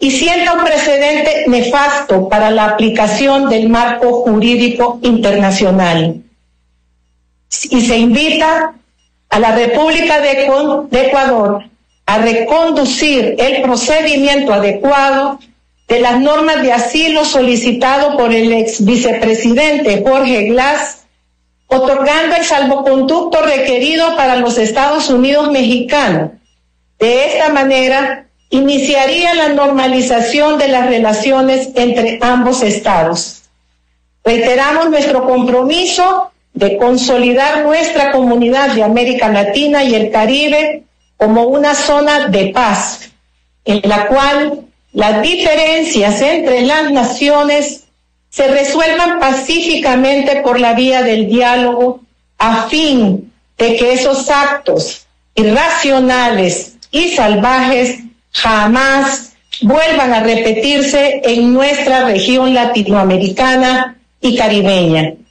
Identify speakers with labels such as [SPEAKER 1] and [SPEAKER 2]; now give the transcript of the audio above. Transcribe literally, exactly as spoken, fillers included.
[SPEAKER 1] y sienta un precedente nefasto para la aplicación del marco jurídico internacional. Y se invita a la República de Ecuador a reconducir el procedimiento adecuado de las normas de asilo solicitado por el ex vicepresidente Jorge Glass, otorgando el salvoconducto requerido para los Estados Unidos mexicanos. De esta manera, iniciaría la normalización de las relaciones entre ambos estados. Reiteramos nuestro compromiso de consolidar nuestra comunidad de América Latina y el Caribe como una zona de paz, en la cual las diferencias entre las naciones se resuelvan pacíficamente por la vía del diálogo, a fin de que esos actos irracionales y salvajes jamás vuelvan a repetirse en nuestra región latinoamericana y caribeña.